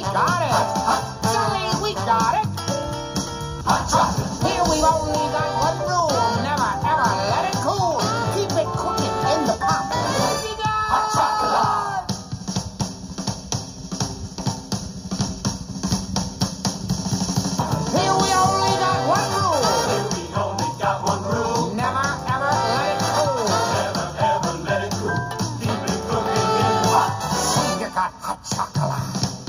we got it. Say we got it. Here we've only got one rule. Never ever let it cool. Keep it cooking in the pot. You got hot chocolate. Here we only got one rule. Here we only got one rule. Never ever let it cool. Never ever let it cool. Keep it cooking in the pot. So you got hot chocolate.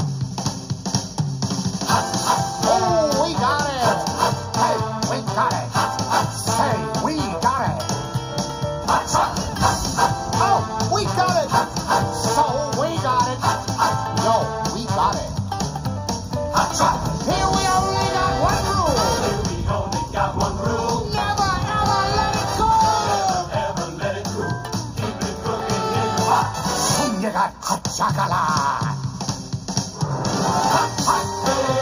Oh, we got it. Hey, we got it. Say, we got it. Hot chocolate. Oh, we got it. So we got it. Yo, we got it. Hot chocolate. Here we only got one rule. Here we only got one rule. Never ever let it go. Never ever let it cool. Keep it cooking in the pot. So you got hot chocolate. Hot chocolate.